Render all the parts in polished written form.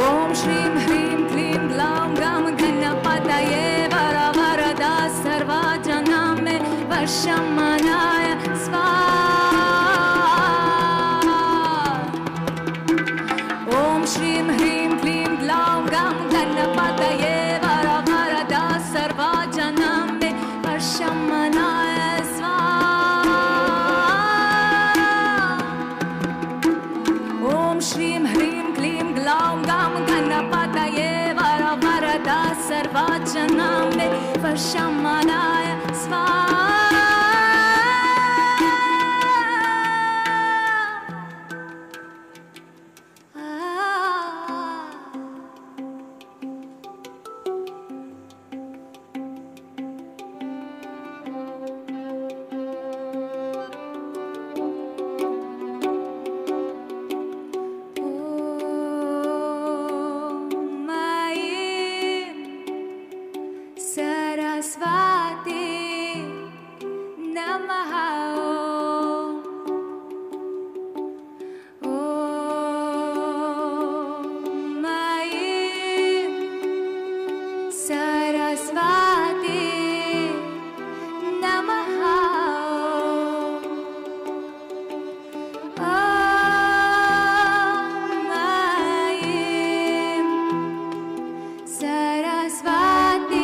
ॐ श्रीं ह्रीं क्लीं ग्लौं गं गणपतये वरवरदा सर्वजनां मे वशं मनाय स्वाहा ॐ श्रीं ह्रीं क्लीं ग्लौं गं गणपतये वरवरदा सर्वजनां मे वशं मनाय स्वाहा ॐ श्रीं ह्रीं क्लीं ग्लौं गं गणपतये वरवरदा सर्वजनां मे वशं मनाय स्वाहा सरस्वती नमः ॐ मयि सरस्वती नमः ॐ मयि सरस्वती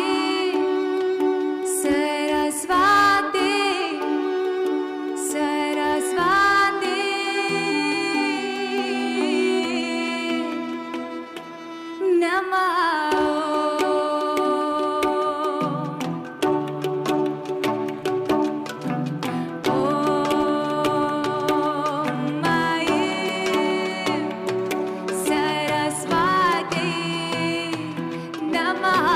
सरस्वती सरस्वती नमः ॐ मयि सरस्वती नमः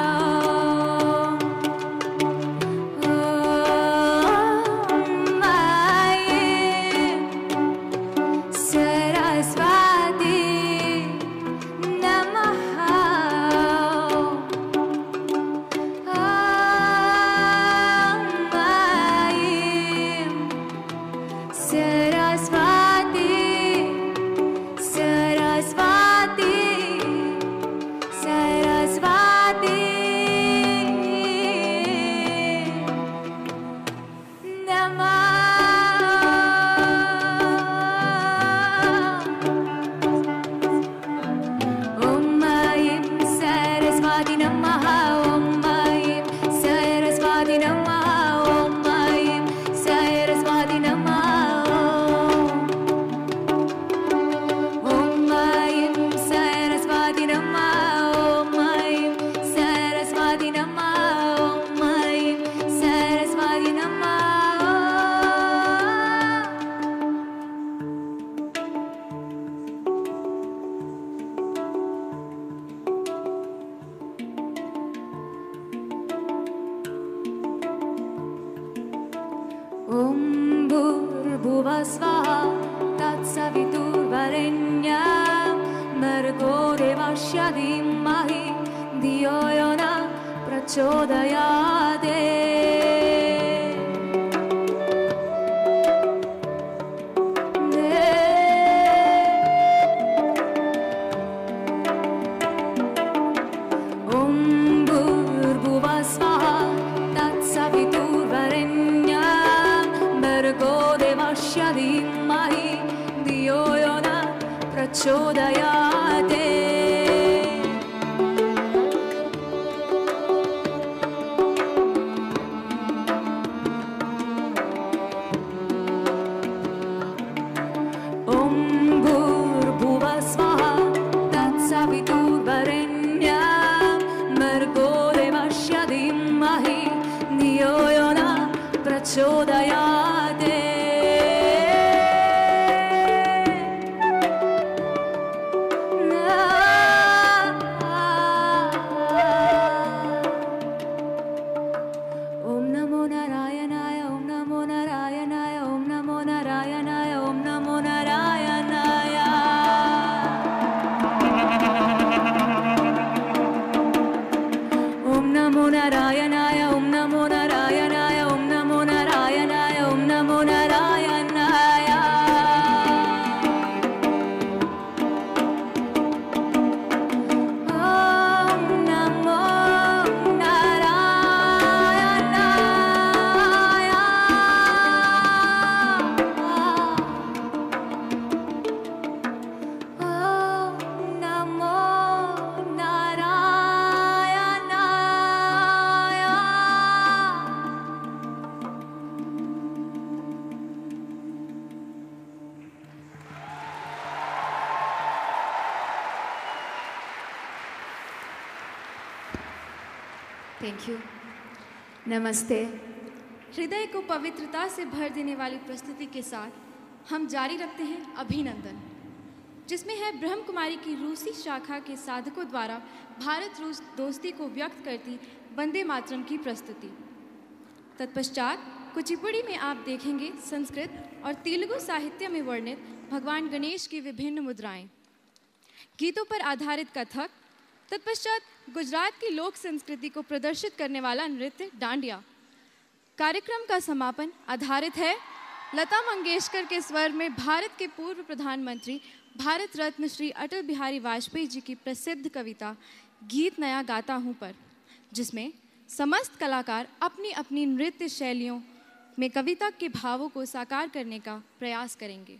ॐ भूर्भुवः स्वः तत्सवितुर्वरेण्यं भर्गो देवस्य धीमहि धियो यो न प्रचोदयात् ॐ भूर्भुवः स्वः तत्सवितुर्वरेण्यं भर्गो देवस्य धीमहि धियो यो न प्रचोदयात् ॐ भूर्भुवः स्वः तत्सवितुर्वरेण्यं भर्गो देवस्य धीमहि धियो यो न प्रचोदयात् ॐ थैंक यू। नमस्ते। हृदय को पवित्रता से भर देने वाली प्रस्तुति के साथ हम जारी रखते हैं अभिनंदन, जिसमें है ब्रह्म कुमारी की रूसी शाखा के साधकों द्वारा भारत रूस दोस्ती को व्यक्त करती वंदे मातरम की प्रस्तुति। तत्पश्चात कुचिपुड़ी में आप देखेंगे संस्कृत और तेलुगु साहित्य में वर्णित भगवान गणेश की विभिन्न मुद्राएं, गीतों पर आधारित कथक, तत्पश्चात गुजरात की लोक संस्कृति को प्रदर्शित करने वाला नृत्य डांडिया। कार्यक्रम का समापन आधारित है लता मंगेशकर के स्वर में भारत के पूर्व प्रधानमंत्री भारत रत्न श्री अटल बिहारी वाजपेयी जी की प्रसिद्ध कविता गीत नया गाता हूँ पर, जिसमें समस्त कलाकार अपनी अपनी नृत्य शैलियों में कविता के भावों को साकार करने का प्रयास करेंगे।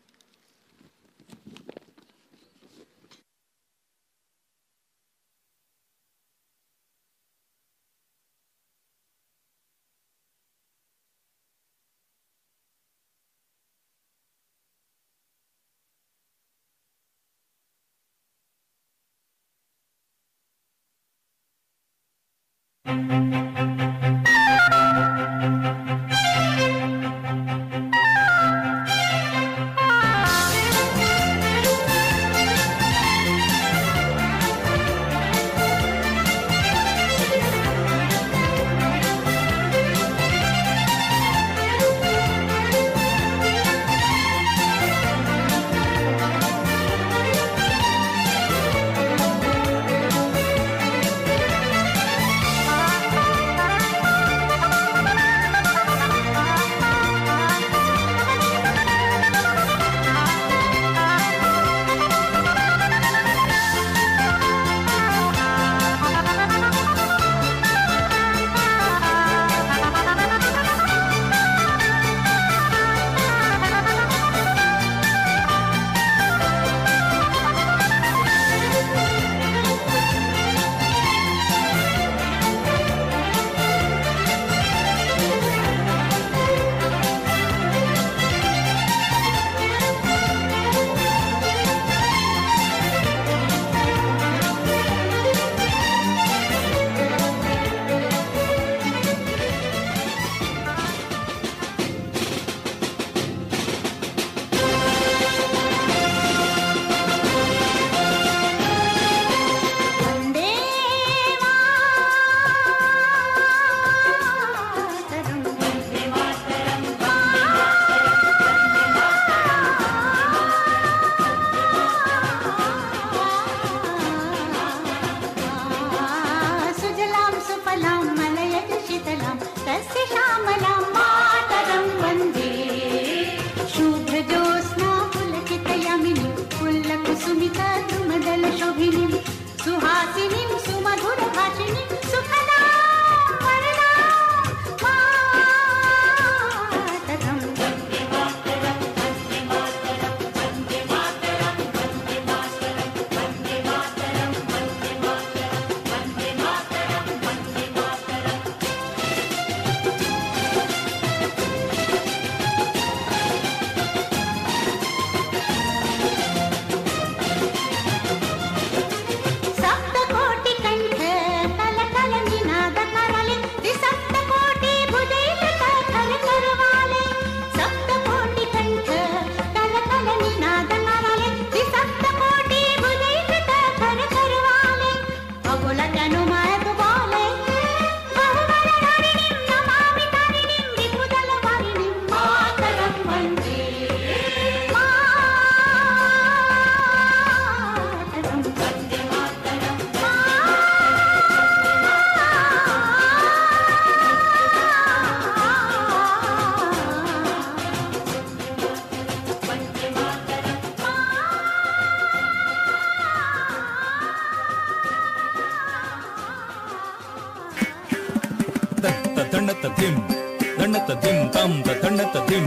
धिम दंडत धिम तम दंडत धिम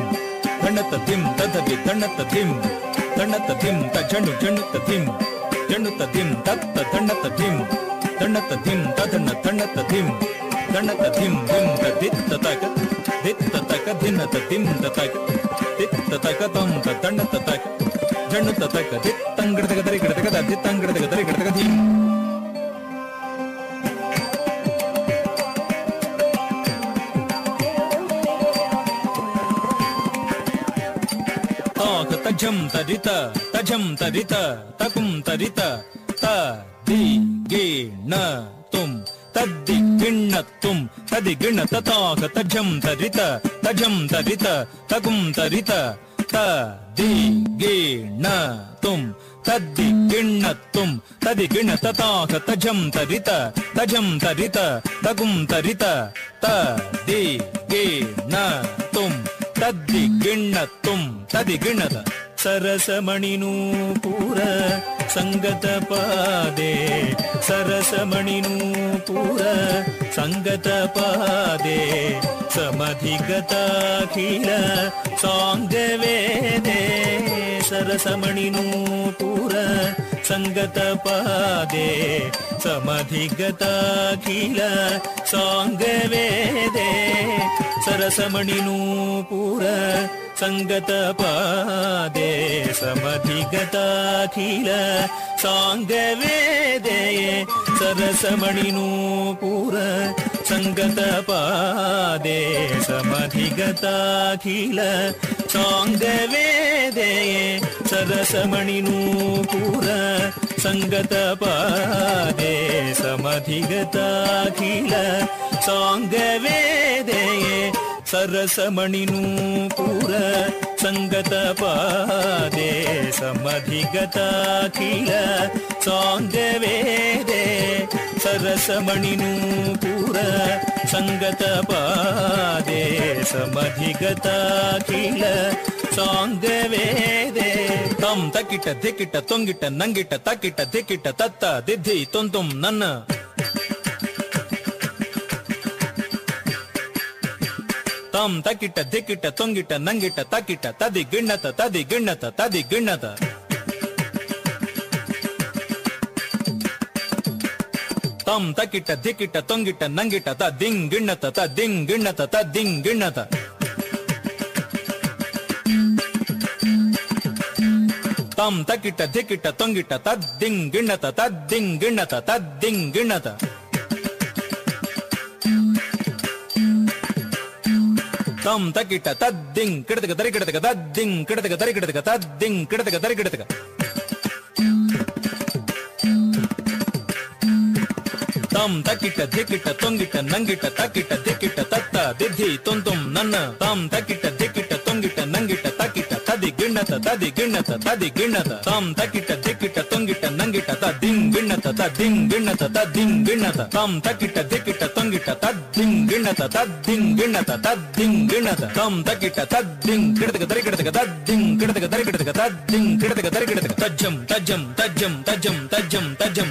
तदवि दंडत धिम तजनु जनुत धिम जनुत धिम तत दंडत धिम तदन दंडत धिम धिम दित तक धिनत धिम तक तम दंडत तक जनुत तक दित तंगड़ तक दरि गड़ तक दित तंगड़ तक दरि गड़ तक धिम तजम तरित तजम तरित तकुम तरित तदि गिण तुम तदि गिण तुम तदि गिण तताह तजम तरित तकुम तरित तदि गिण तुम तदि गिण तुम तदि गिण तताह तजम तरित तकुम तरित तदि गिण तुम तदि गिण तुम तदि गिणत सरसमणिनूपुर संगत पादे सरसमणिनूपुर संगत पादे समधिगताखिल सांगवेदे सरसमणिनूपुर संगत पादे समधिगताखिल सांगवेदे सरसमणिनूपुर संगत पादे समधिगताखिल सांगवेदे सरसमणिनूपुर संगत पादे समधिगताखिल सांगवेदे सरसमणिनूपुर संगत पादे समधिगताखिल सांगवेदे सरसमणिनूपुर संगत पादे समधिगताखिल सांगवेदे सरसमणिनूपुर संगत पादे समधिगताखिल सांगवेदे तम तकिट धिकिट तोंगिट नंगिट तकिट धिकिट तत्त दिद्धि तुम नन्न तम तकिट धिकिट तोंगिट नंगिट तकिट तदि गिणत तदि गिणत तदि गिणत तम तकिट धिकिट तोंगिट नंगिट तदिं गिणत तदिं गिणत तदिं गिणत तम तकिट धिकिट तोंगिट तदिं गिणत तदिं गिणत तदिं गिणत तम तकिट तद्दिं किडतक दरि किडतक तद्दिं किडतक दरि किडतक तद्दिं किडतक दरि किडतक तम तकिट धिकिट तोंगिट नंगिट तकिट धिकिट तत्त दिद्धि तुम नन्न तम तकिट धिकिट तोंगिट नंगिट तकिट तदि गिणत तदि गिणत तदि गिणत तम तकिट धिकिट तोंगिट नंगिट तदिं गिणत तदिं गिणत तदिं गिणत तम तकिट धिकिट तोंगिट तदिं गिणत तदिं गिणत तदिं गिणत तम तकिट तदिं किडतक दरि किडतक तदिं किडतक दरि किडतक तदिं किडतक दरि किडतक तज्जम तज्जम तज्जम तज्जम तज्जम तज्जम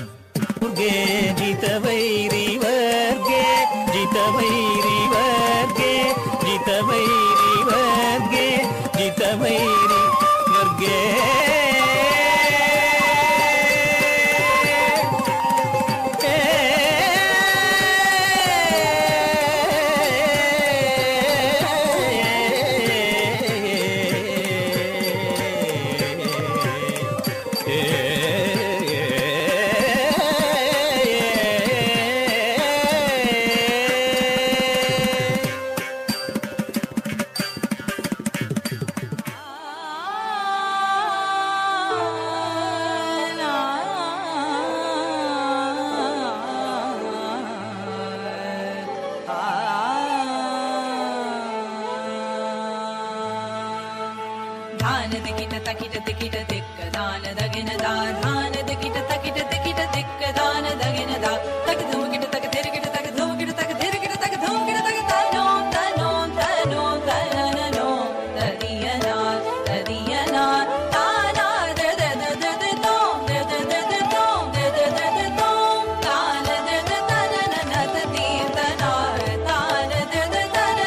जितवैरी वर्गे जितवैरी वर्गे जितवैरी वर्गे जितवैरी वर्गे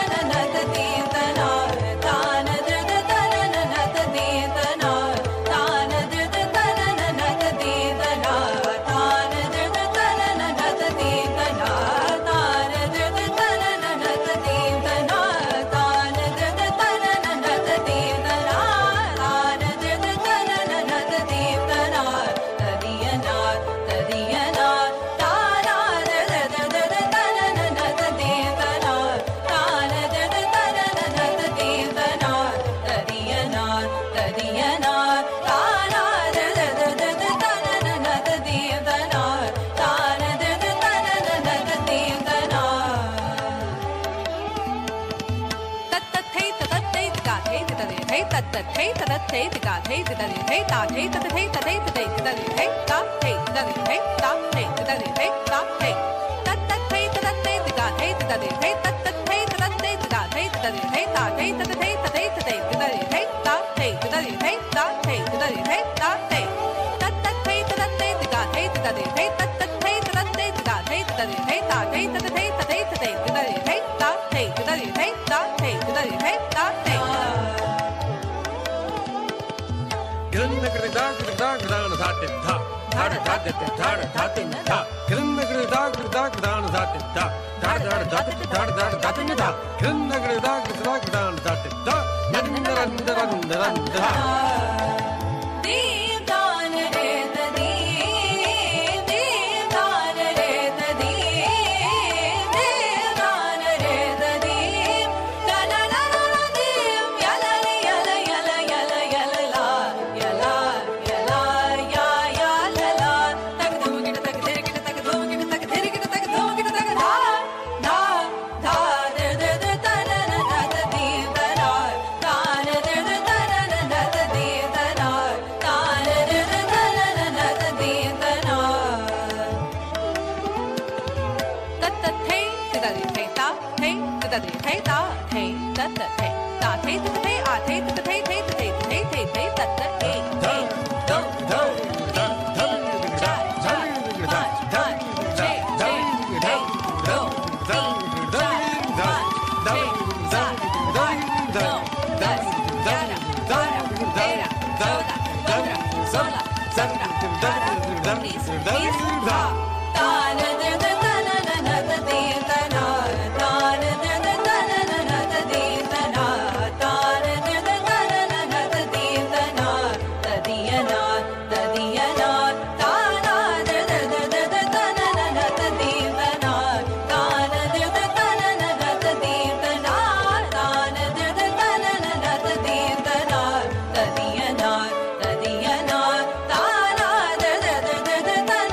Ta थे तिका थे तिदरी थे ता थे तत थे तते तते तिदरी थे ता थे तिदरी थे ता थे तिदरी थे ता थे तत तत थे तते तिका थे तिदरी थे तत तत थे तते तिका थे तिदरी थे ता थे तत थे तते तते तिदरी थे ता थे तिदरी थे ता थे तिदरी थे ता थे तत तत थे तते तिका थे तिदरी थे तत तत थे तते तिका थे तिदरी थे ता थे तत थे तते तते तिदरी थे ता थे तिदरी थे ता थे तिदरी थे ता थे da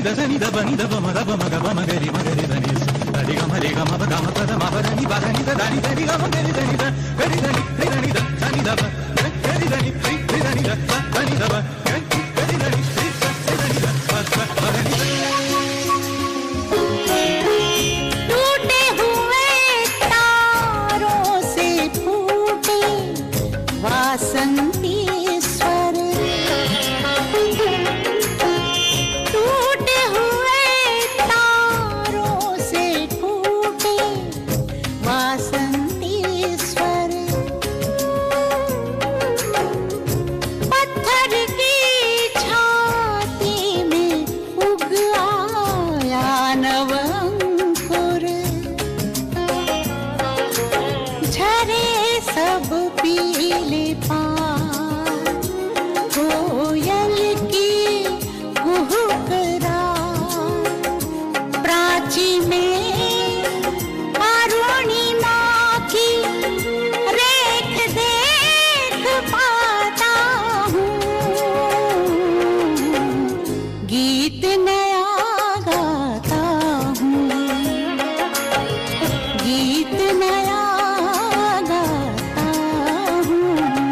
దని ద బని ద బమ ద బమ గ బమ గరి మగరి దని దని గ మరి గ మ ప గ మ ప ద మ ప దని ప దని ద దని దని గ మ గరి దని ద గరి దని దని ద దని ద బ గరి దని దని ద దని ద బ గరి దని దని ద ప ప దని टूटे हुए तारों से फूटे वासंती स्वर, टूटे हुए तारों से फूटे वासंती स्वर, पत्थर की छाती में उग आया नव अंकुर, झरे सब पीले पान, कोयल की कुहुक रात, प्राची में अरुणिमा की रेख देख पाता हूँ, गीत नया गाता हूँ, गीत नया गाता हूँ।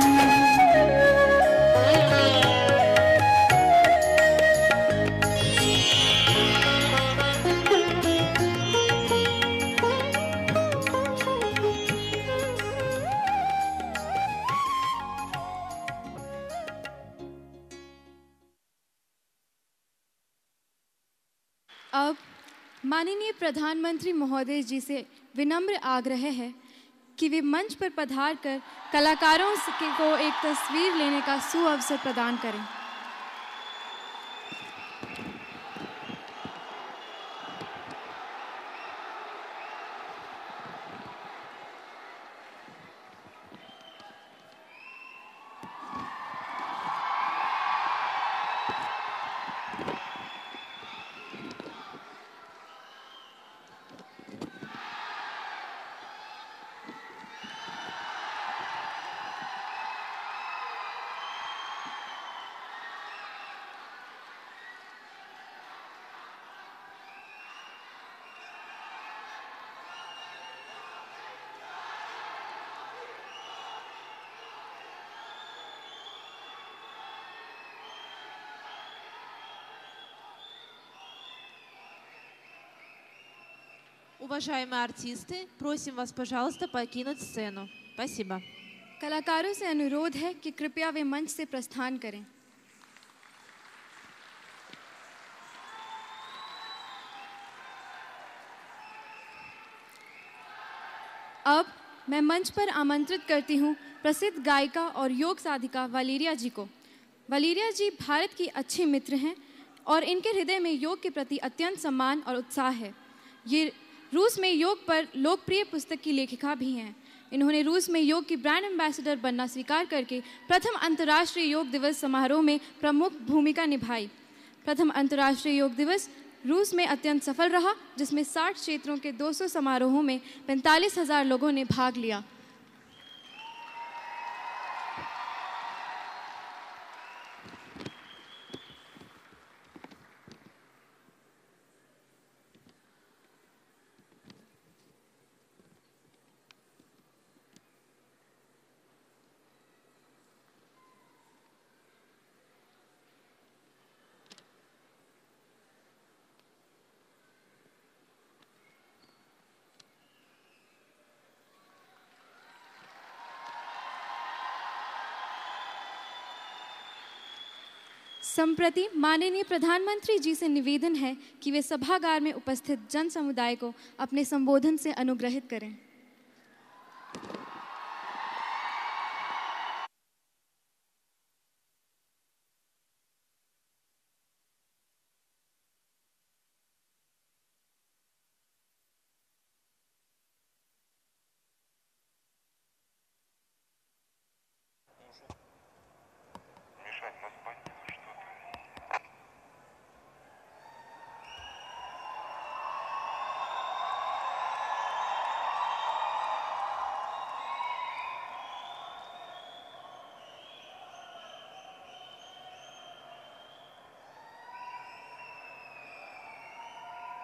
अब माननीय प्रधानमंत्री महोदय जी से विनम्र आग्रह है कि वे मंच पर पधार कर कलाकारों को एक तस्वीर लेने का सुअवसर प्रदान करें। Уважаемые артисты, просим вас, пожалуйста, покинуть сцену. Спасибо. कलाकारों से अनुरोध है कि कृपया वे मंच से प्रस्थान करें। अब मैं मंच पर आमंत्रित करती हूँ प्रसिद्ध गायिका और योग साधिका वलीरिया जी को। वलीरिया जी भारत की अच्छे मित्र हैं और इनके हृदय में योग के प्रति अत्यंत सम्मान और उत्साह है। ये रूस में योग पर लोकप्रिय पुस्तक की लेखिका भी हैं। इन्होंने रूस में योग की ब्रांड एम्बेसडर बनना स्वीकार करके प्रथम अंतर्राष्ट्रीय योग दिवस समारोह में प्रमुख भूमिका निभाई। प्रथम अंतर्राष्ट्रीय योग दिवस रूस में अत्यंत सफल रहा, जिसमें 60 क्षेत्रों के 200 समारोहों में 45,000 लोगों ने भाग लिया। संप्रति माननीय प्रधानमंत्री जी से निवेदन है कि वे सभागार में उपस्थित जन समुदाय को अपने संबोधन से अनुग्रहित करें।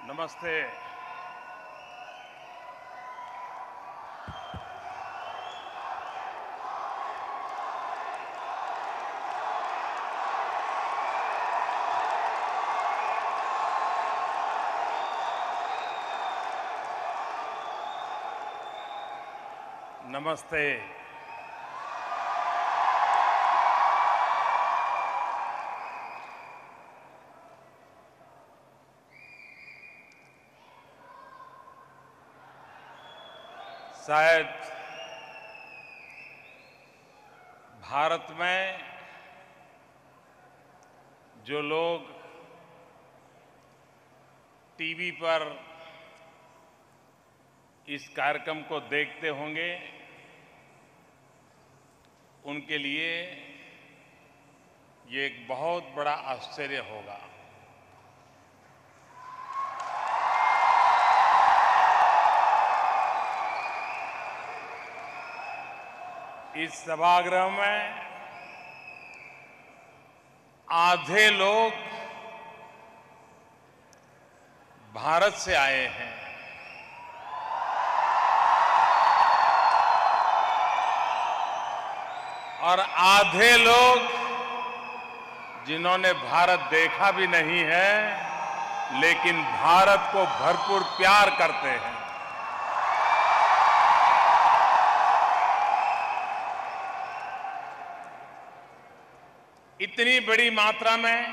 नमस्ते। नमस्ते। शायद भारत में जो लोग टीवी पर इस कार्यक्रम को देखते होंगे, उनके लिए ये एक बहुत बड़ा आश्चर्य होगा। इस सभागृह में आधे लोग भारत से आए हैं और आधे लोग जिन्होंने भारत देखा भी नहीं है लेकिन भारत को भरपूर प्यार करते हैं। इतनी बड़ी मात्रा में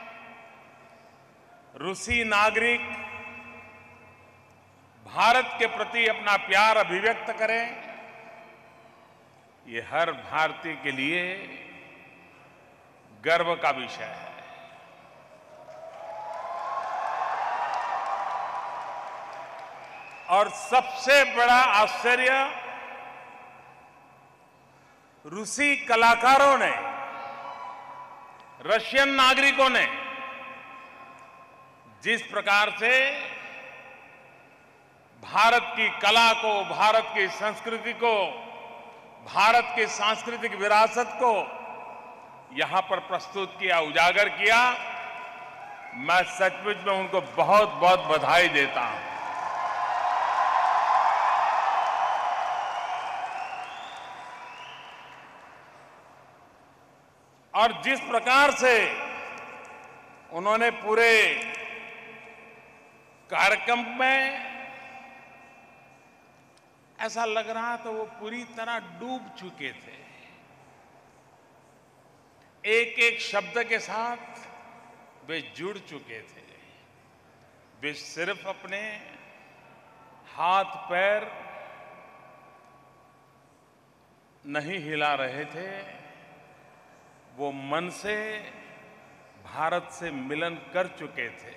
रूसी नागरिक भारत के प्रति अपना प्यार अभिव्यक्त करें, ये हर भारतीय के लिए गर्व का विषय है। और सबसे बड़ा आश्चर्य रूसी कलाकारों ने, रशियन नागरिकों ने जिस प्रकार से भारत की कला को, भारत की संस्कृति को, भारत की सांस्कृतिक विरासत को यहां पर प्रस्तुत किया, उजागर किया, मैं सचमुच में उनको बहुत बहुत बधाई देता हूं। और जिस प्रकार से उन्होंने पूरे कार्यक्रम में, ऐसा लग रहा था वो पूरी तरह डूब चुके थे, एक एक शब्द के साथ वे जुड़ चुके थे। वे सिर्फ अपने हाथ पैर नहीं हिला रहे थे, वो मन से भारत से मिलन कर चुके थे।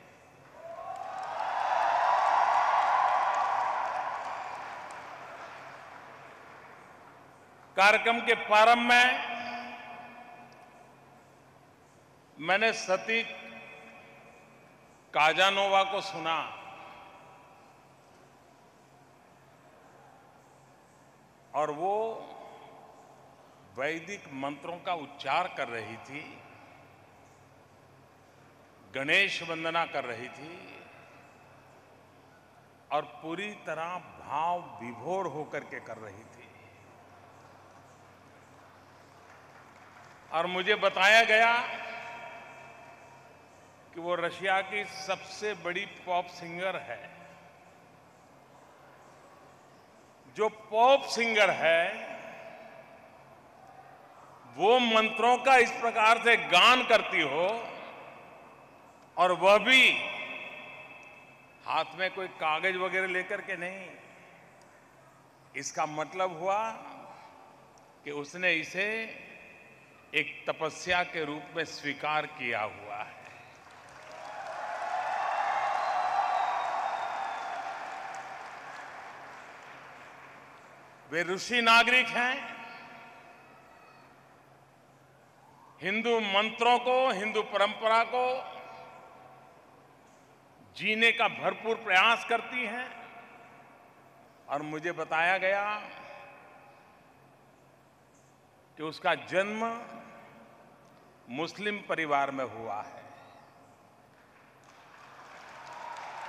कार्यक्रम के प्रारंभ में मैंने सती काजानोवा को सुना और वो वैदिक मंत्रों का उच्चार कर रही थी, गणेश वंदना कर रही थी और पूरी तरह भाव विभोर होकर के कर रही थी। और मुझे बताया गया कि वो रशिया की सबसे बड़ी पॉप सिंगर है। जो पॉप सिंगर है वो मंत्रों का इस प्रकार से गान करती हो और वह भी हाथ में कोई कागज वगैरह लेकर के नहीं। इसका मतलब हुआ कि उसने इसे एक तपस्या के रूप में स्वीकार किया हुआ है। वे रूसी नागरिक हैं। हिंदू मंत्रों को, हिंदू परंपरा को जीने का भरपूर प्रयास करती हैं। और मुझे बताया गया कि उसका जन्म मुस्लिम परिवार में हुआ है।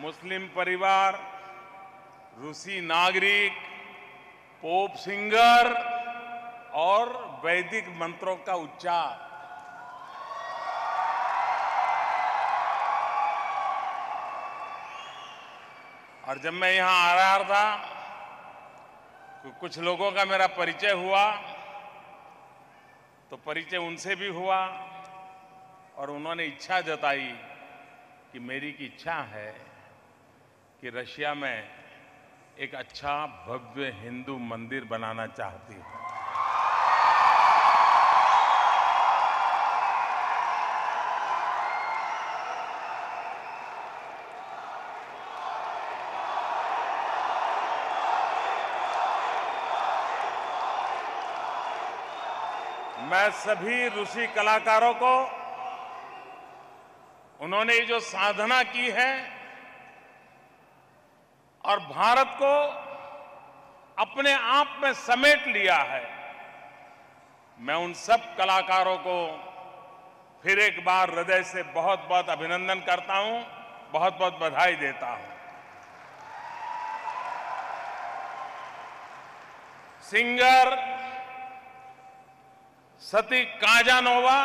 मुस्लिम परिवार, रूसी नागरिक, पोप सिंगर और वैदिक मंत्रों का उच्चार। और जब मैं यहां आ रहा था तो कुछ लोगों का मेरा परिचय हुआ, तो परिचय उनसे भी हुआ और उन्होंने इच्छा जताई कि मेरी की इच्छा है कि रशिया में एक अच्छा भव्य हिंदू मंदिर बनाना चाहती हूं। मैं सभी रूसी कलाकारों को, उन्होंने ये जो साधना की है और भारत को अपने आप में समेट लिया है, मैं उन सब कलाकारों को फिर एक बार हृदय से बहुत बहुत अभिनंदन करता हूं, बहुत बहुत बधाई देता हूं। सिंगर सती काजानोवा,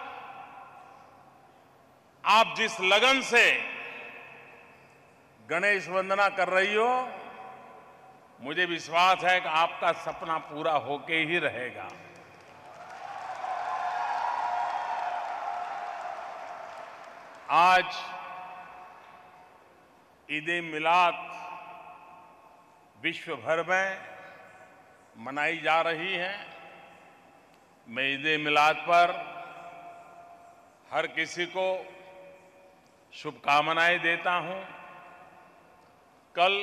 आप जिस लगन से गणेश वंदना कर रही हो, मुझे विश्वास है कि आपका सपना पूरा होके ही रहेगा। आज ईद-ए-मिलाद विश्व भर में मनाई जा रही है। मैं ईद-ए-मिलाद पर हर किसी को शुभकामनाएं देता हूं। कल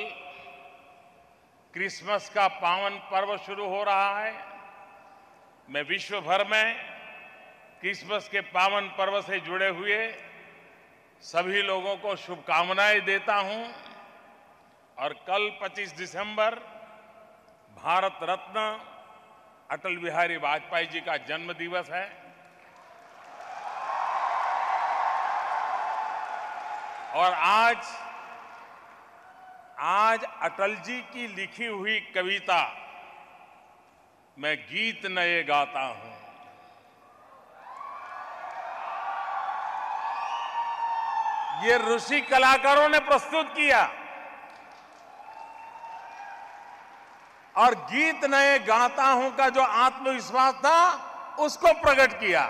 क्रिसमस का पावन पर्व शुरू हो रहा है। मैं विश्व भर में क्रिसमस के पावन पर्व से जुड़े हुए सभी लोगों को शुभकामनाएं देता हूं। और कल 25 दिसंबर भारत रत्न अटल बिहारी वाजपेयी जी का जन्म दिवस है। और आज अटल जी की लिखी हुई कविता मैं गीत नए गाता हूं। ये रूसी कलाकारों ने प्रस्तुत किया और गीत नए गाता हूं का जो आत्मविश्वास था उसको प्रकट किया।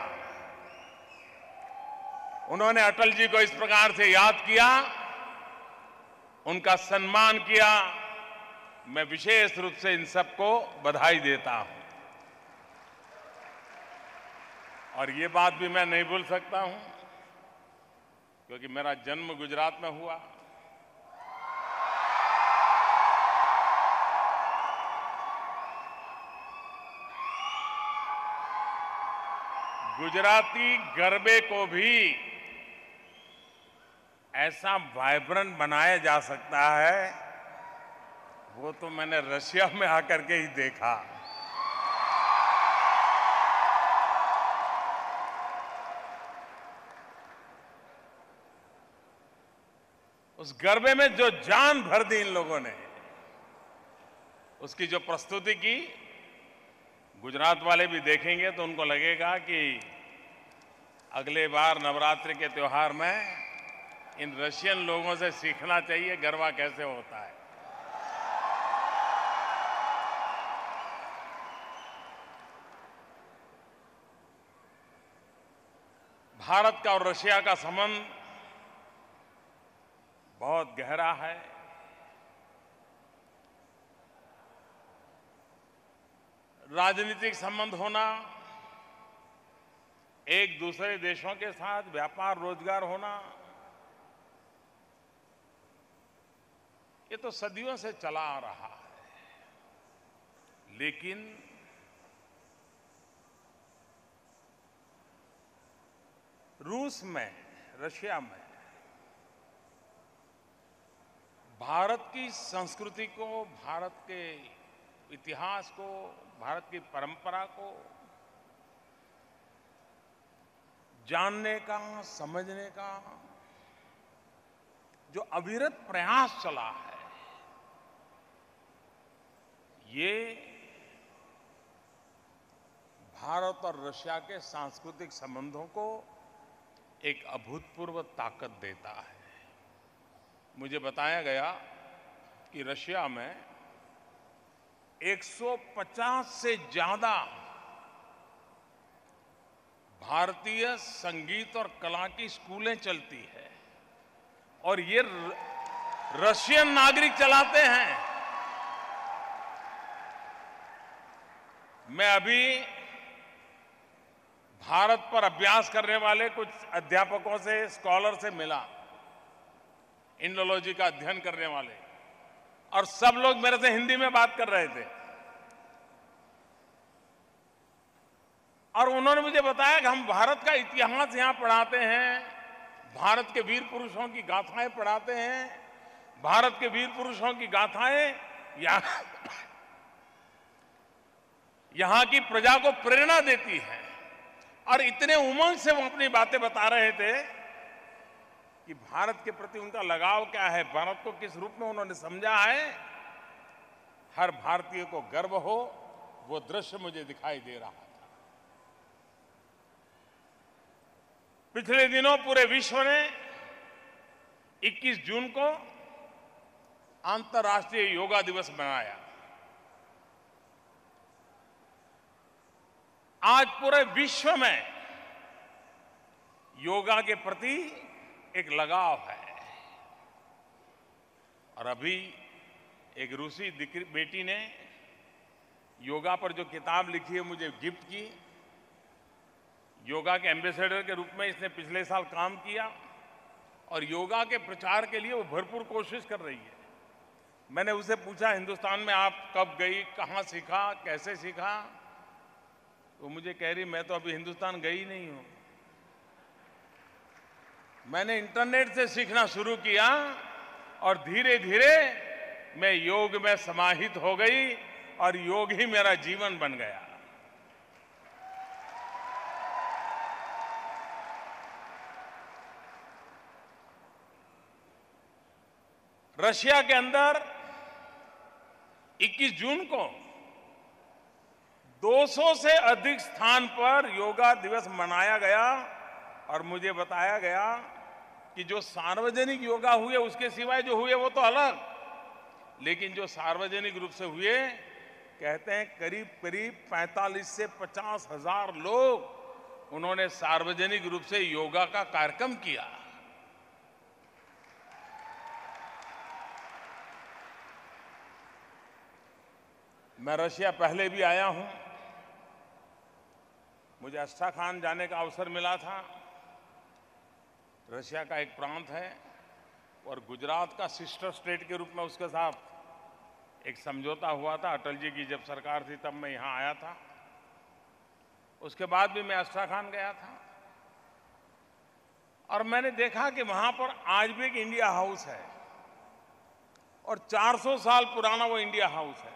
उन्होंने अटल जी को इस प्रकार से याद किया, उनका सम्मान किया। मैं विशेष रूप से इन सबको बधाई देता हूं। और ये बात भी मैं नहीं भूल सकता हूं क्योंकि मेरा जन्म गुजरात में हुआ। गुजराती गरबे को भी ऐसा वाइब्रेंट बनाया जा सकता है, वो तो मैंने रशिया में आकर के ही देखा। उस गरबे में जो जान भर दी इन लोगों ने, उसकी जो प्रस्तुति की, गुजरात वाले भी देखेंगे तो उनको लगेगा कि अगले बार नवरात्रि के त्योहार में इन रशियन लोगों से सीखना चाहिए गरबा कैसे होता है। भारत का और रशिया का संबंध बहुत गहरा है। राजनीतिक संबंध होना, एक दूसरे देशों के साथ व्यापार रोजगार होना, ये तो सदियों से चला आ रहा है। लेकिन रूस में, रशिया में भारत की संस्कृति को, भारत के इतिहास को, भारत की परंपरा को जानने का, समझने का जो अविरत प्रयास चला है, ये भारत और रशिया के सांस्कृतिक संबंधों को एक अभूतपूर्व ताकत देता है। मुझे बताया गया कि रशिया में 150 से ज्यादा भारतीय संगीत और कला की स्कूलें चलती है और ये रशियन नागरिक चलाते हैं। मैं अभी भारत पर अभ्यास करने वाले कुछ अध्यापकों से, स्कॉलर से मिला, इंडोलॉजी का अध्ययन करने वाले, और सब लोग मेरे से हिंदी में बात कर रहे थे। और उन्होंने मुझे बताया कि हम भारत का इतिहास यहां पढ़ाते हैं, भारत के वीर पुरुषों की गाथाएं पढ़ाते हैं, भारत के वीर पुरुषों की गाथाएं यहां की प्रजा को प्रेरणा देती है। और इतने उमंग से वो अपनी बातें बता रहे थे कि भारत के प्रति उनका लगाव क्या है, भारत को किस रूप में उन्होंने समझा है। हर भारतीय को गर्व हो, वो दृश्य मुझे दिखाई दे रहा था। पिछले दिनों पूरे विश्व ने 21 जून को अंतर्राष्ट्रीय योगा दिवस मनाया। आज पूरे विश्व में योगा के प्रति एक लगाव है। और अभी एक रूसी बेटी ने योगा पर जो किताब लिखी है मुझे गिफ्ट की। योगा के एम्बेसडर के रूप में इसने पिछले साल काम किया और योगा के प्रचार के लिए वो भरपूर कोशिश कर रही है। मैंने उसे पूछा, हिंदुस्तान में आप कब गई, कहाँ सीखा, कैसे सीखा? वो मुझे कह रही, मैं तो अभी हिंदुस्तान गई नहीं हूं, मैंने इंटरनेट से सीखना शुरू किया और धीरे धीरे मैं योग में समाहित हो गई और योग ही मेरा जीवन बन गया। रशिया के अंदर 21 जून को 200 से अधिक स्थान पर योगा दिवस मनाया गया और मुझे बताया गया कि जो सार्वजनिक योगा हुए उसके सिवाय जो हुए वो तो अलग, लेकिन जो सार्वजनिक रूप से हुए, कहते हैं करीब करीब 45 से 50 हजार लोग उन्होंने सार्वजनिक रूप से योगा का कार्यक्रम किया। मैं रशिया पहले भी आया हूं, मुझे अस्ट्राखान जाने का अवसर मिला था। रशिया का एक प्रांत है और गुजरात का सिस्टर स्टेट के रूप में उसके साथ एक समझौता हुआ था। अटल जी की जब सरकार थी तब मैं यहां आया था। उसके बाद भी मैं अस्ट्राखान गया था और मैंने देखा कि वहां पर आज भी एक इंडिया हाउस है और 400 साल पुराना वो इंडिया हाउस है।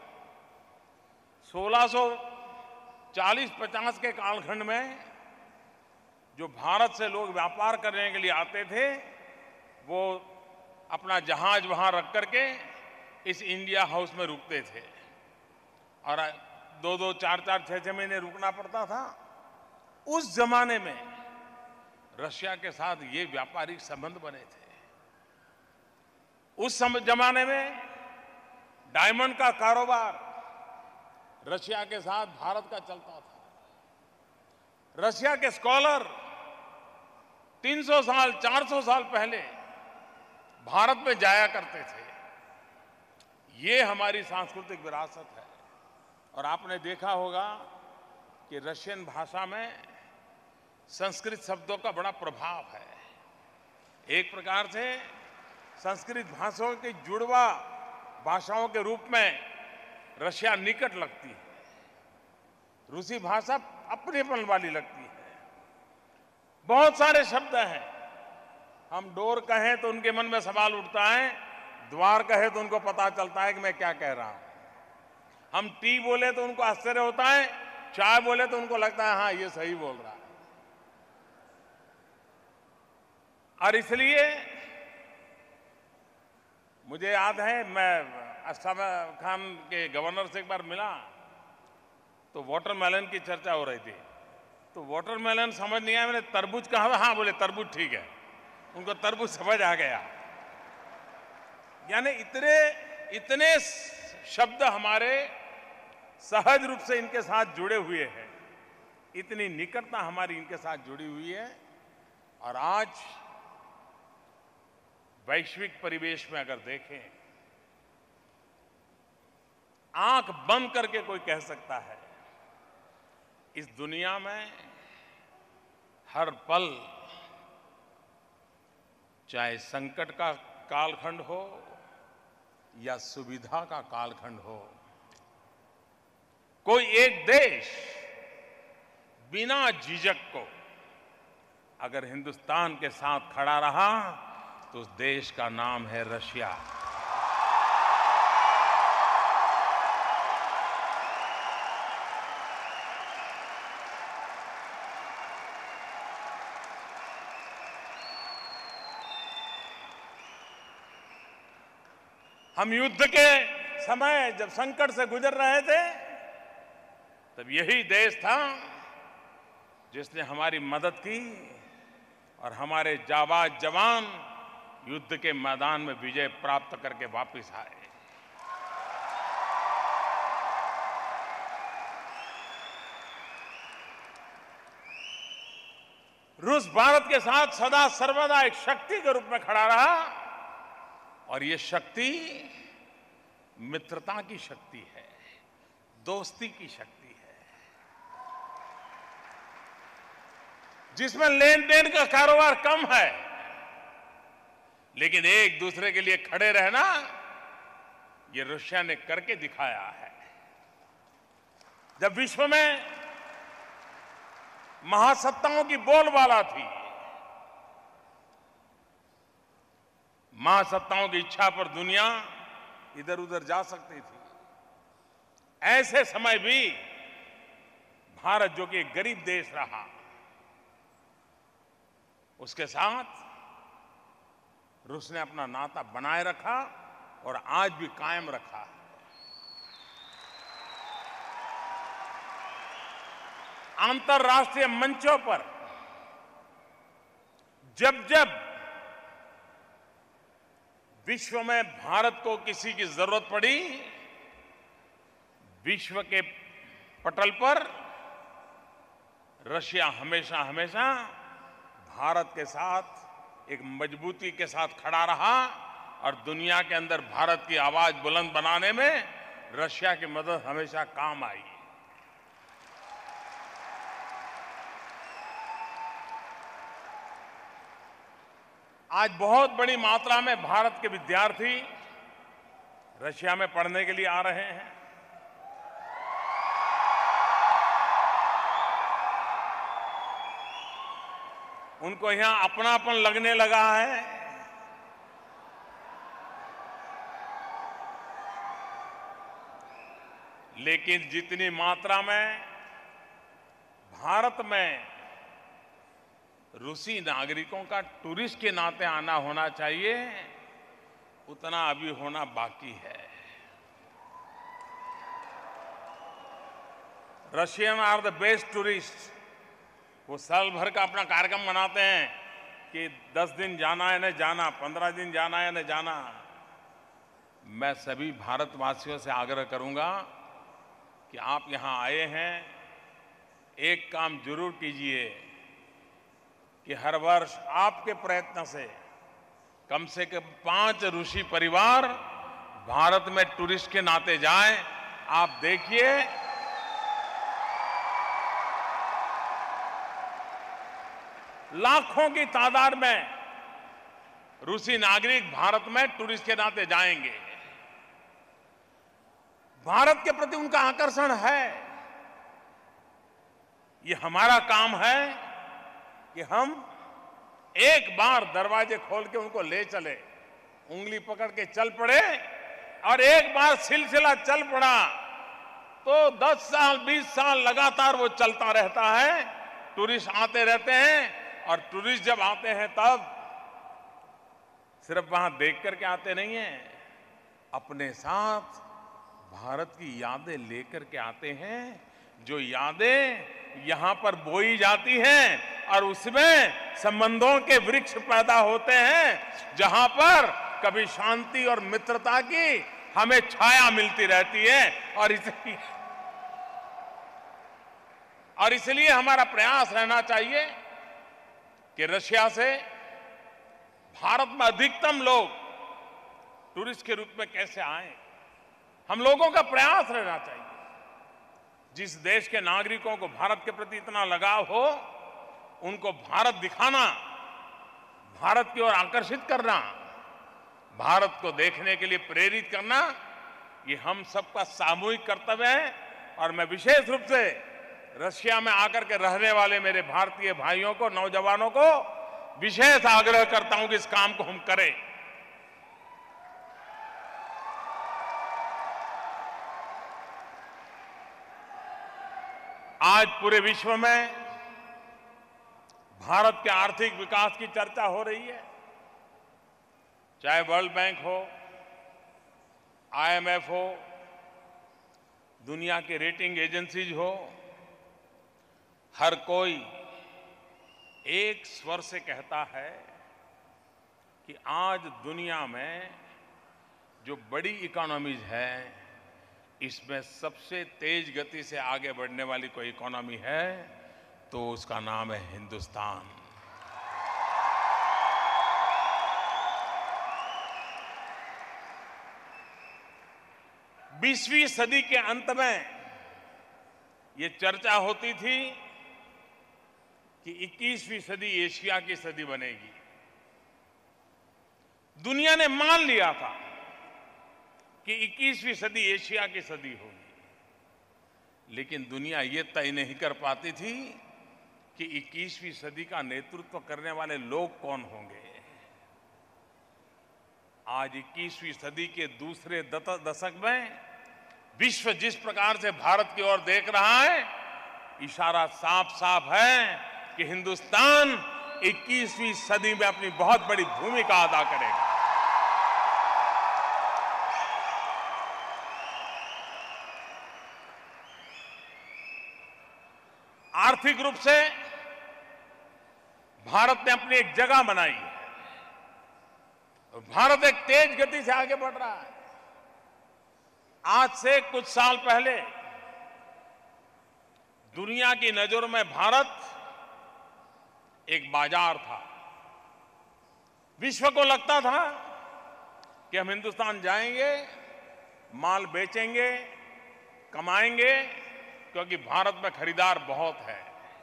1640-50 के कालखंड में जो भारत से लोग व्यापार करने के लिए आते थे, वो अपना जहाज वहां रख करके इस इंडिया हाउस में रुकते थे और 2-2, 4-4, 6-6 महीने रुकना पड़ता था। उस जमाने में रशिया के साथ ये व्यापारिक संबंध बने थे। उस जमाने में डायमंड का कारोबार रशिया के साथ भारत का चलता था। रशिया के स्कॉलर 300 साल, 400 साल पहले भारत में जाया करते थे। ये हमारी सांस्कृतिक विरासत है। और आपने देखा होगा कि रशियन भाषा में संस्कृत शब्दों का बड़ा प्रभाव है। एक प्रकार से संस्कृत भाषाओं की जुड़वा भाषाओं के रूप में रशिया निकट लगती है। रूसी भाषा अपनेपन वाली लगती है। बहुत सारे शब्द हैं, हम डोर कहें तो उनके मन में सवाल उठता है, द्वार कहे तो उनको पता चलता है कि मैं क्या कह रहा हूं। हम टी बोले तो उनको आश्चर्य होता है, चाय बोले तो उनको लगता है हाँ ये सही बोल रहा है। और इसलिए मुझे याद है मैं अशरफ खान के गवर्नर से एक बार मिला तो वाटरमेलन की चर्चा हो रही थी। तो वाटरमेलन समझ नहीं आया, मैंने तरबूज कहा, हाँ बोले तरबूज ठीक है, उनको तरबूज समझ आ गया। यानी इतने शब्द हमारे सहज रूप से इनके साथ जुड़े हुए हैं, इतनी निकटता हमारी इनके साथ जुड़ी हुई है। और आज वैश्विक परिवेश में अगर देखें, आंख बंद करके कोई कह सकता है इस दुनिया में हर पल, चाहे संकट का कालखंड हो या सुविधा का कालखंड हो, कोई एक देश बिना झिझक को अगर हिंदुस्तान के साथ खड़ा रहा तो उस देश का नाम है रशिया। हम युद्ध के समय जब संकट से गुजर रहे थे, तब यही देश था जिसने हमारी मदद की और हमारे जाबाज जवान युद्ध के मैदान में विजय प्राप्त करके वापस आए। रूस भारत के साथ सदा सर्वदा एक शक्ति के रूप में खड़ा रहा और ये शक्ति मित्रता की शक्ति है, दोस्ती की शक्ति है, जिसमें लेन देन का कारोबार कम है, लेकिन एक दूसरे के लिए खड़े रहना ये रशिया ने करके दिखाया है। जब विश्व में महासत्ताओं की बोलबाला थी, महासत्ताओं की इच्छा पर दुनिया इधर उधर जा सकती थी, ऐसे समय भी भारत जो कि एक गरीब देश रहा, उसके साथ रूस ने अपना नाता बनाए रखा और आज भी कायम रखा। अंतर्राष्ट्रीय मंचों पर जब जब विश्व में भारत को किसी की जरूरत पड़ी, विश्व के पटल पर रशिया हमेशा हमेशा भारत के साथ एक मजबूती के साथ खड़ा रहा और दुनिया के अंदर भारत की आवाज बुलंद बनाने में रशिया की मदद हमेशा काम आई। आज बहुत बड़ी मात्रा में भारत के विद्यार्थी रशिया में पढ़ने के लिए आ रहे हैं। उनको यहां अपनापन लगने लगा है। लेकिन जितनी मात्रा में भारत में रूसी नागरिकों का टूरिस्ट के नाते आना होना चाहिए, उतना अभी होना बाकी है। Russian are the best tourist. वो साल भर का अपना कार्यक्रम बनाते हैं कि 10 दिन जाना है न जाना, 15 दिन जाना है न जाना। मैं सभी भारतवासियों से आग्रह करूंगा कि आप यहां आए हैं, एक काम जरूर कीजिए कि हर वर्ष आपके प्रयत्न से कम 5 रूसी परिवार भारत में टूरिस्ट के नाते जाएं। आप देखिए, लाखों की तादाद में रूसी नागरिक भारत में टूरिस्ट के नाते जाएंगे। भारत के प्रति उनका आकर्षण है। ये हमारा काम है कि हम एक बार दरवाजे खोल के उनको ले चले, उंगली पकड़ के चल पड़े, और एक बार सिलसिला चल पड़ा तो 10 साल 20 साल लगातार वो चलता रहता है। टूरिस्ट आते रहते हैं, और टूरिस्ट जब आते हैं तब सिर्फ वहां देख करके आते नहीं हैं, अपने साथ भारत की यादें लेकर के आते हैं, जो यादें यहां पर बोई जाती हैं और उसमें संबंधों के वृक्ष पैदा होते हैं, जहां पर कभी शांति और मित्रता की हमें छाया मिलती रहती है। और इसलिए हमारा प्रयास रहना चाहिए कि रशिया से भारत में अधिकतम लोग टूरिस्ट के रूप में कैसे आए। हम लोगों का प्रयास रहना चाहिए। जिस देश के नागरिकों को भारत के प्रति इतना लगाव हो, उनको भारत दिखाना, भारत की ओर आकर्षित करना, भारत को देखने के लिए प्रेरित करना, ये हम सबका सामूहिक कर्तव्य है। और मैं विशेष रूप से रशिया में आकर के रहने वाले मेरे भारतीय भाइयों को, नौजवानों को विशेष आग्रह करता हूं कि इस काम को हम करें। आज पूरे विश्व में भारत के आर्थिक विकास की चर्चा हो रही है, चाहे वर्ल्ड बैंक हो, IMF हो, दुनिया की रेटिंग एजेंसीज हो, हर कोई एक स्वर से कहता है कि आज दुनिया में जो बड़ी इकोनॉमीज है, इसमें सबसे तेज गति से आगे बढ़ने वाली कोई इकोनॉमी है तो उसका नाम है हिंदुस्तान। बीसवीं सदी के अंत में ये चर्चा होती थी कि 21वीं सदी एशिया की सदी बनेगी। दुनिया ने मान लिया था कि 21वीं सदी एशिया की सदी होगी, लेकिन दुनिया ये तय नहीं कर पाती थी कि 21वीं सदी का नेतृत्व करने वाले लोग कौन होंगे। आज 21वीं सदी के दूसरे दशक में विश्व जिस प्रकार से भारत की ओर देख रहा है, इशारा साफ साफ है कि हिंदुस्तान 21वीं सदी में अपनी बहुत बड़ी भूमिका अदा करेगा। आर्थिक रूप से भारत ने अपनी एक जगह बनाई है। भारत एक तेज गति से आगे बढ़ रहा है। आज से कुछ साल पहले दुनिया की नजरों में भारत एक बाजार था। विश्व को लगता था कि हम हिंदुस्तान जाएंगे, माल बेचेंगे, कमाएंगे, क्योंकि भारत में खरीदार बहुत है।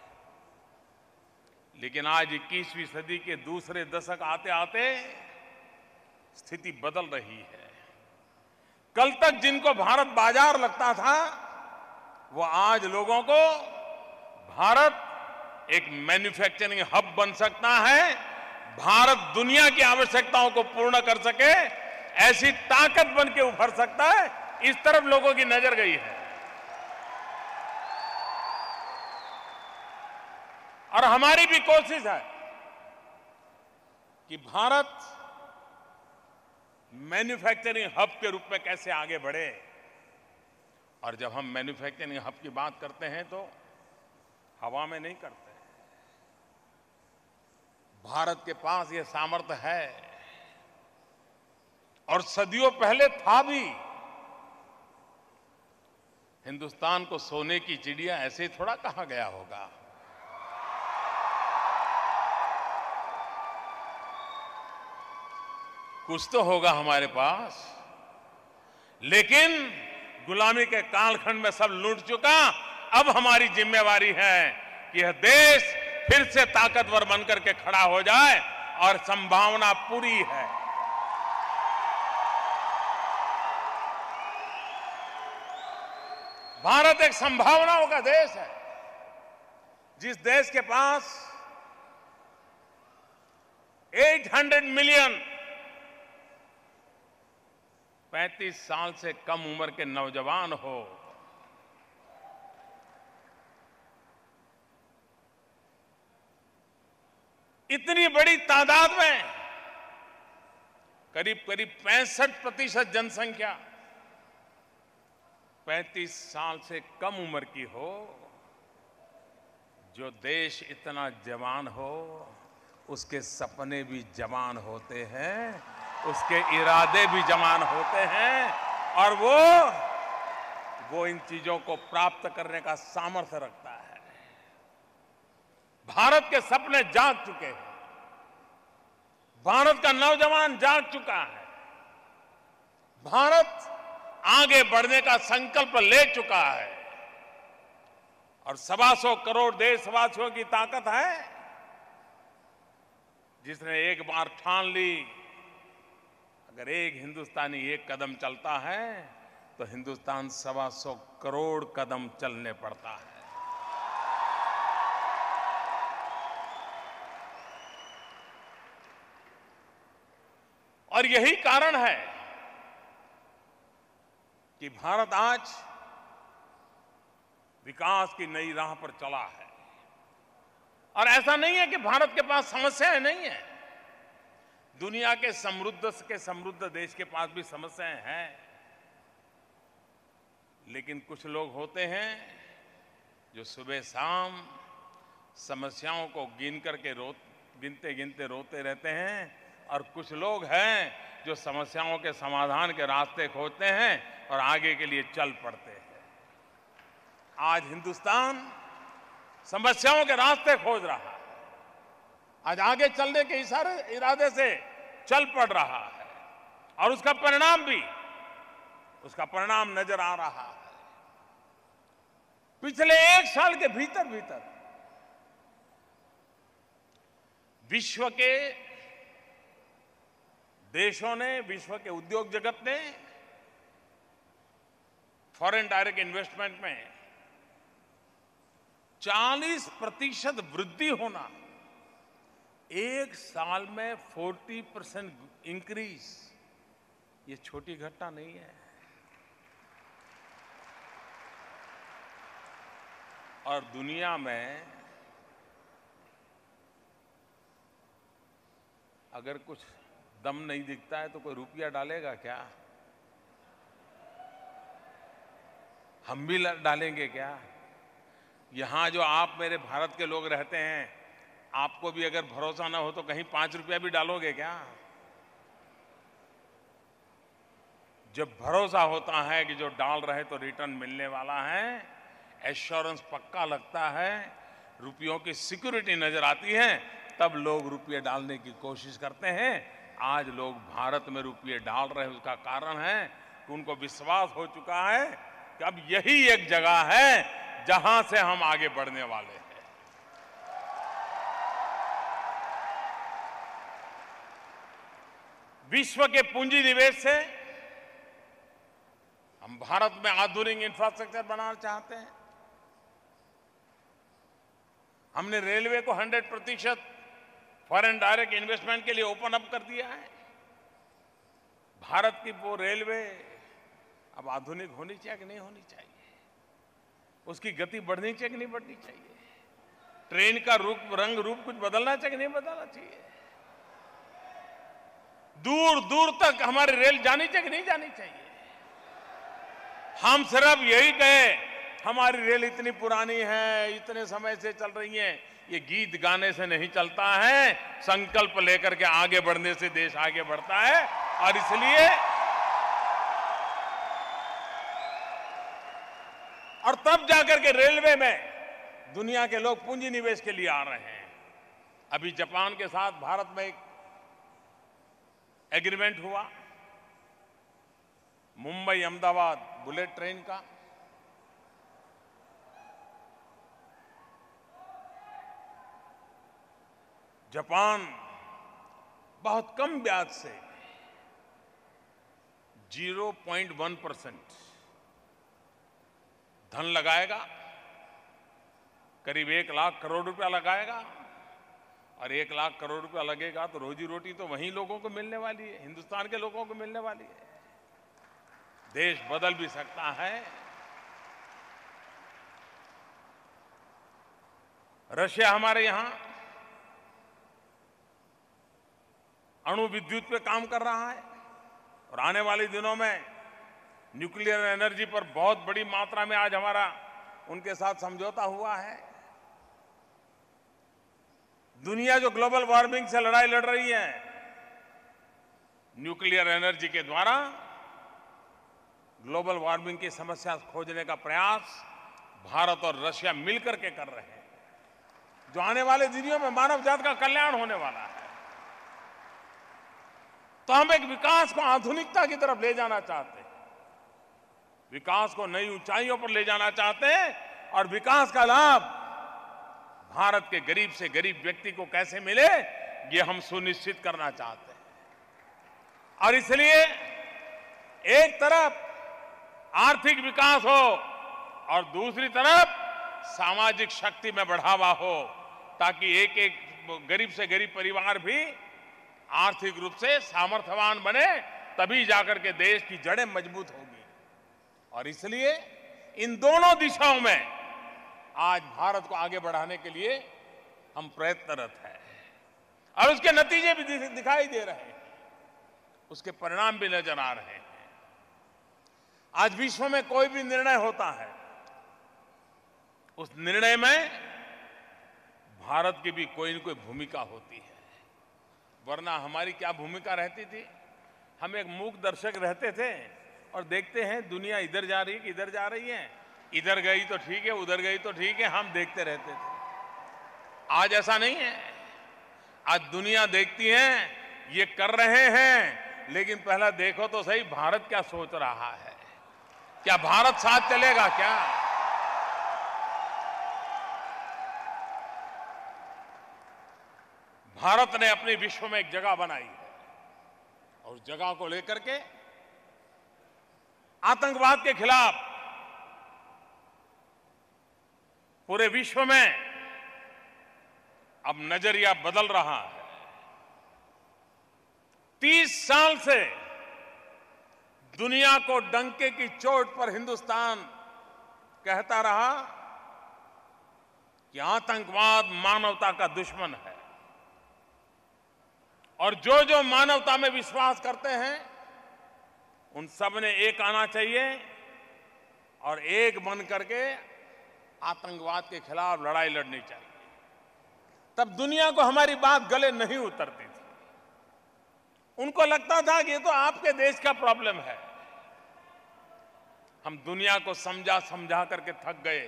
लेकिन आज 21वीं सदी के दूसरे दशक आते आते स्थिति बदल रही है। कल तक जिनको भारत बाजार लगता था, वो आज लोगों को भारत एक मैन्युफैक्चरिंग हब बन सकता है, भारत दुनिया की आवश्यकताओं को पूर्ण कर सके, ऐसी ताकत बन के उभर सकता है। इस तरफ लोगों की नजर गई है। और हमारी भी कोशिश है कि भारत मैन्युफैक्चरिंग हब के रूप में कैसे आगे बढ़े। और जब हम मैन्युफैक्चरिंग हब की बात करते हैं तो हवा में नहीं करते। भारत के पास ये सामर्थ्य है और सदियों पहले था भी। हिंदुस्तान को सोने की चिड़िया ऐसे ही थोड़ा कहा गया होगा। कुछ तो होगा हमारे पास, लेकिन गुलामी के कालखंड में सब लूट चुका। अब हमारी जिम्मेवारी है कि यह देश फिर से ताकतवर बनकर के खड़ा हो जाए और संभावना पूरी है। भारत एक संभावनाओं का देश है। जिस देश के पास 800 मिलियन 35 साल से कम उम्र के नौजवान हो, इतनी बड़ी तादाद में करीब करीब 65% जनसंख्या 35 साल से कम उम्र की हो, जो देश इतना जवान हो, उसके सपने भी जवान होते हैं, उसके इरादे भी जवान होते हैं, और वो इन चीजों को प्राप्त करने का सामर्थ्य रखता है। भारत के सपने जाग चुके हैं, भारत का नौजवान जाग चुका है, भारत आगे बढ़ने का संकल्प ले चुका है, और 125 करोड़ देशवासियों की ताकत है, जिसने एक बार ठान ली, अगर एक हिंदुस्तानी एक कदम चलता है तो हिंदुस्तान 125 करोड़ कदम चलने पड़ता है। और यही कारण है कि भारत आज विकास की नई राह पर चला है। और ऐसा नहीं है कि भारत के पास समस्याएं नहीं है, दुनिया के समृद्ध देश के पास भी समस्याएं हैं, लेकिन कुछ लोग होते हैं जो सुबह शाम समस्याओं को गिनते गिनते रोते रहते हैं, और कुछ लोग हैं जो समस्याओं के समाधान के रास्ते खोजते हैं और आगे के लिए चल पड़ते हैं। आज हिंदुस्तान समस्याओं के रास्ते खोज रहा है, आज आगे चलने के इरादे से चल पड़ रहा है, और उसका परिणाम नजर आ रहा है। पिछले 1 साल के भीतर विश्व के देशों ने, विश्व के उद्योग जगत ने फॉरेन डायरेक्ट इन्वेस्टमेंट में 40% वृद्धि होना, 1 साल में 40% इंक्रीज, ये छोटी घटना नहीं है। और दुनिया में अगर कुछ दम नहीं दिखता है तो कोई रुपया डालेगा क्या? हम भी डालेंगे क्या? यहां जो आप मेरे भारत के लोग रहते हैं, आपको भी अगर भरोसा ना हो तो कहीं 5 रुपया भी डालोगे क्या? जब भरोसा होता है कि जो डाल रहे तो रिटर्न मिलने वाला है, एश्योरेंस पक्का लगता है, रुपयों की सिक्योरिटी नजर आती है, तब लोग रुपये डालने की कोशिश करते हैं। आज लोग भारत में रुपये डाल रहे हैं, उसका कारण है कि उनको विश्वास हो चुका है कि अब यही एक जगह है जहां से हम आगे बढ़ने वाले हैं। विश्व के पूंजी निवेश से हम भारत में आधुनिक इंफ्रास्ट्रक्चर बनाना चाहते हैं। हमने रेलवे को 100% फॉरेन डायरेक्ट इन्वेस्टमेंट के लिए ओपन अप कर दिया है। भारत की वो रेलवे अब आधुनिक होनी चाहिए कि नहीं होनी चाहिए? उसकी गति बढ़नी चाहिए कि नहीं बढ़नी चाहिए? ट्रेन का रंग रूप कुछ बदलना चाहिए कि नहीं बदलना चाहिए? दूर दूर तक हमारी रेल जानी चाहिए कि नहीं जानी चाहिए? हम सिर्फ यही कहें हमारी रेल इतनी पुरानी है, इतने समय से चल रही है, ये गीत गाने से नहीं चलता है, संकल्प लेकर के आगे बढ़ने से देश आगे बढ़ता है। और इसलिए और तब जाकर के रेलवे में दुनिया के लोग पूंजी निवेश के लिए आ रहे हैं। अभी जापान के साथ भारत में एक एग्रीमेंट हुआ, मुंबई अहमदाबाद बुलेट ट्रेन का। जापान बहुत कम ब्याज से 0.1% धन लगाएगा, करीब 1 लाख करोड़ रुपया लगाएगा। और 1 लाख करोड़ रुपया लगेगा तो रोजी रोटी तो वहीं लोगों को मिलने वाली है, हिंदुस्तान के लोगों को मिलने वाली है। देश बदल भी सकता है। रशिया हमारे यहां अणु विद्युत पे काम कर रहा है और आने वाले दिनों में न्यूक्लियर एनर्जी पर बहुत बड़ी मात्रा में आज हमारा उनके साथ समझौता हुआ है। दुनिया जो ग्लोबल वार्मिंग से लड़ाई लड़ रही है, न्यूक्लियर एनर्जी के द्वारा ग्लोबल वार्मिंग की समस्या खोजने का प्रयास भारत और रशिया मिलकर के कर रहे हैं, जो आने वाले दिनों में मानव जाति का कल्याण होने वाला है। तो हम एक विकास को आधुनिकता की तरफ ले जाना चाहते हैं, विकास को नई ऊंचाइयों पर ले जाना चाहते हैं और विकास का लाभ भारत के गरीब से गरीब व्यक्ति को कैसे मिले, ये हम सुनिश्चित करना चाहते हैं। और इसलिए एक तरफ आर्थिक विकास हो और दूसरी तरफ सामाजिक शक्ति में बढ़ावा हो, ताकि एक एक गरीब से गरीब परिवार भी आर्थिक रूप से सामर्थ्यवान बने, तभी जाकर के देश की जड़ें मजबूत होगी। और इसलिए इन दोनों दिशाओं में आज भारत को आगे बढ़ाने के लिए हम प्रयत्नरत हैं और उसके नतीजे भी दिखाई दे रहे हैं, उसके परिणाम भी नजर आ रहे हैं। आज विश्व में कोई भी निर्णय होता है, उस निर्णय में भारत की भी कोई न कोई भूमिका होती है, वरना हमारी क्या भूमिका रहती थी? हम एक मूक दर्शक रहते थे और देखते हैं दुनिया इधर जा रही है कि इधर जा रही है, इधर गई तो ठीक है, उधर गई तो ठीक है, हम देखते रहते थे। आज ऐसा नहीं है, आज दुनिया देखती है ये कर रहे हैं, लेकिन पहला देखो तो सही भारत क्या सोच रहा है, क्या भारत साथ चलेगा क्या? भारत ने अपनी विश्व में एक जगह बनाई है और उस जगह को लेकर के आतंकवाद के खिलाफ पूरे विश्व में अब नजरिया बदल रहा है। 30 साल से दुनिया को डंके की चोट पर हिंदुस्तान कहता रहा कि आतंकवाद मानवता का दुश्मन है और जो जो मानवता में विश्वास करते हैं उन सब ने एक आना चाहिए और एक बन करके आतंकवाद के खिलाफ लड़ाई लड़नी चाहिए। तब दुनिया को हमारी बात गले नहीं उतरती थी, उनको लगता था कि ये तो आपके देश का प्रॉब्लम है। हम दुनिया को समझा समझा करके थक गए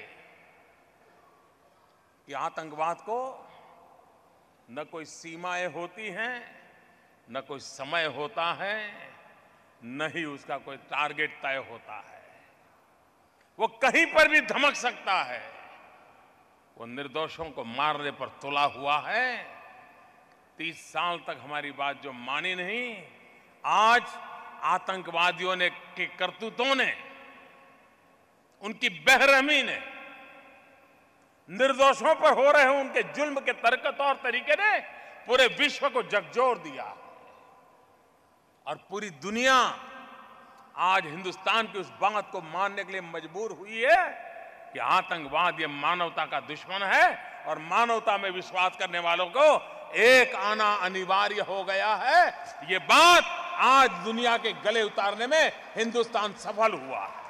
कि आतंकवाद को न कोई सीमाएं होती हैं, न कोई समय होता है, न ही उसका कोई टारगेट तय होता है। वो कहीं पर भी धमक सकता है। वो निर्दोषों को मारने पर तुला हुआ है। 30 साल तक हमारी बात जो मानी नहीं, आज आतंकवादियों ने के करतूतों ने, उनकी बेरहमी ने, निर्दोषों पर हो रहे उनके जुल्म के तौर तरीके ने पूरे विश्व को झकझोर दिया और पूरी दुनिया आज हिंदुस्तान की उस बात को मानने के लिए मजबूर हुई है कि आतंकवाद ये मानवता का दुश्मन है और मानवता में विश्वास करने वालों को एक आना अनिवार्य हो गया है। ये बात आज दुनिया के गले उतारने में हिंदुस्तान सफल हुआ है।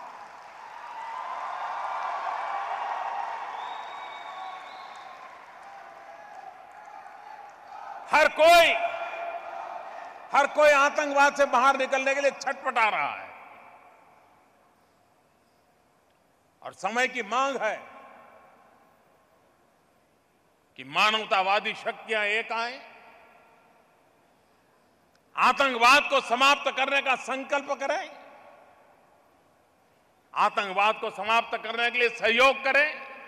हर कोई आतंकवाद से बाहर निकलने के लिए छटपटा रहा है और समय की मांग है कि मानवतावादी शक्तियां एक आए, आतंकवाद को समाप्त करने का संकल्प करें, आतंकवाद को समाप्त करने के लिए सहयोग करें,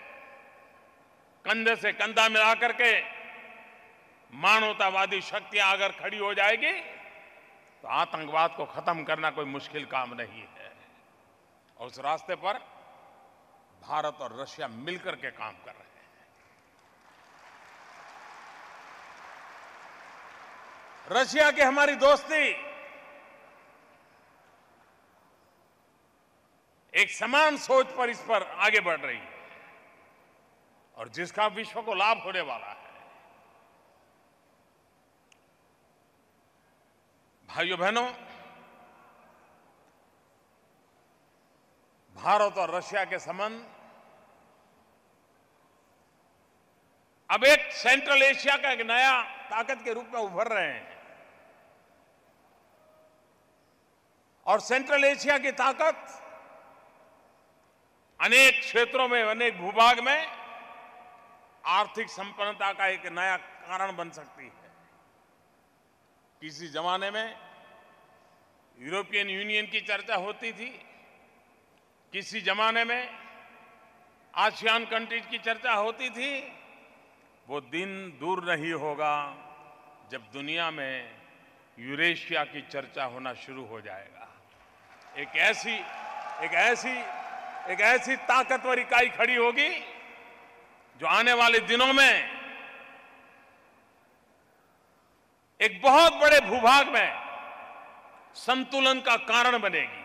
कंधे से कंधा मिलाकर के मानवतावादी शक्तियां अगर खड़ी हो जाएगी तो आतंकवाद को खत्म करना कोई मुश्किल काम नहीं है। और उस रास्ते पर भारत और रशिया मिलकर के काम कर रहे हैं। रशिया की हमारी दोस्ती एक समान सोच पर इस पर आगे बढ़ रही है और जिसका विश्व को लाभ होने वाला है। भाइयों बहनों, भारत और रशिया के संबंध अब एक सेंट्रल एशिया का एक नया ताकत के रूप में उभर रहे हैं। और सेंट्रल एशिया की ताकत अनेक क्षेत्रों में, अनेक भूभाग में आर्थिक संपन्नता का एक नया कारण बन सकती है। किसी जमाने में यूरोपियन यूनियन की चर्चा होती थी, किसी जमाने में आसियान कंट्रीज की चर्चा होती थी। वो दिन दूर नहीं होगा जब दुनिया में यूरेशिया की चर्चा होना शुरू हो जाएगा। एक ऐसी ताकतवर इकाई खड़ी होगी जो आने वाले दिनों में एक बहुत बड़े भूभाग में संतुलन का कारण बनेगी,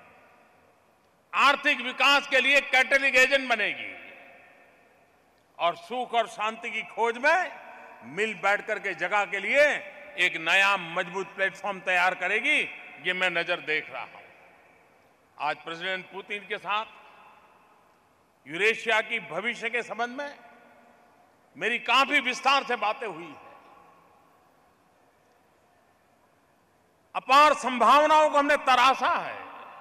आर्थिक विकास के लिए कैटलिक एजेंट बनेगी और सुख और शांति की खोज में मिल बैठकर के जगह के लिए एक नया मजबूत प्लेटफॉर्म तैयार करेगी। ये मैं नजर देख रहा हूं। आज प्रेसिडेंट पुतिन के साथ यूरेशिया की भविष्य के संबंध में मेरी काफी विस्तार से बातें हुई है। अपार संभावनाओं को हमने तराशा है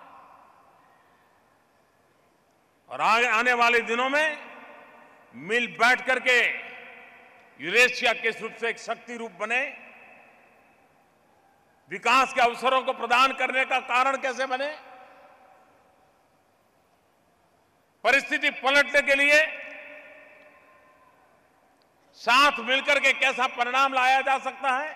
और आने वाले दिनों में मिल बैठ करके यूरेशिया किस रूप से एक शक्ति रूप बने, विकास के अवसरों को प्रदान करने का कारण कैसे बने, परिस्थिति पलटने के लिए साथ मिलकर के कैसा परिणाम लाया जा सकता है,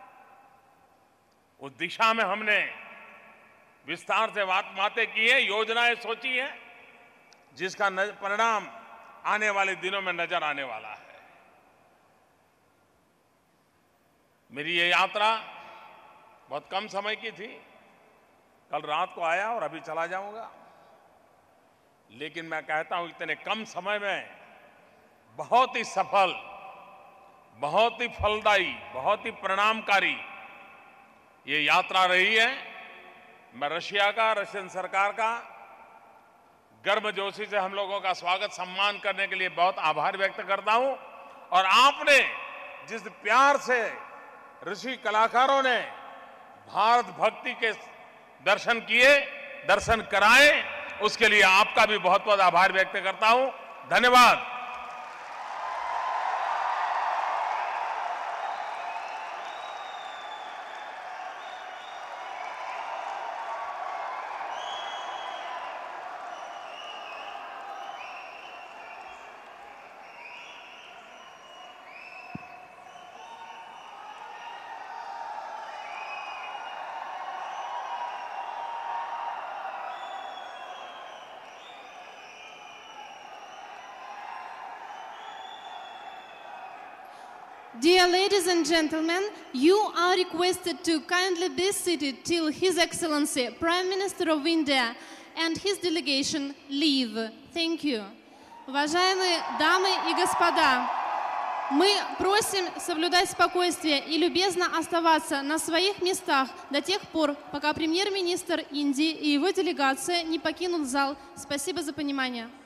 उस दिशा में हमने विस्तार से बातें की है, योजनाएं सोची है, जिसका परिणाम आने वाले दिनों में नजर आने वाला है। मेरी ये यात्रा बहुत कम समय की थी, कल रात को आया और अभी चला जाऊंगा, लेकिन मैं कहता हूं इतने कम समय में बहुत ही सफल, बहुत ही फलदायी, बहुत ही परिणामकारी ये यात्रा रही है। मैं रशियन सरकार का गर्मजोशी से हम लोगों का स्वागत सम्मान करने के लिए बहुत आभार व्यक्त करता हूं। और आपने जिस प्यार से ऋषि कलाकारों ने भारत भक्ति के दर्शन किए, दर्शन कराए, उसके लिए आपका भी बहुत बहुत आभार व्यक्त करता हूं। धन्यवाद। Dear ladies and gentlemen, you are requested to kindly be seated till His Excellency Prime Minister of India and his delegation leave. Thank you. Уважаемые дамы и господа, мы просим соблюдать спокойствие и любезно оставаться на своих местах до тех пор, пока премьер-министр Индии и его делегация не покинут зал. Спасибо за понимание.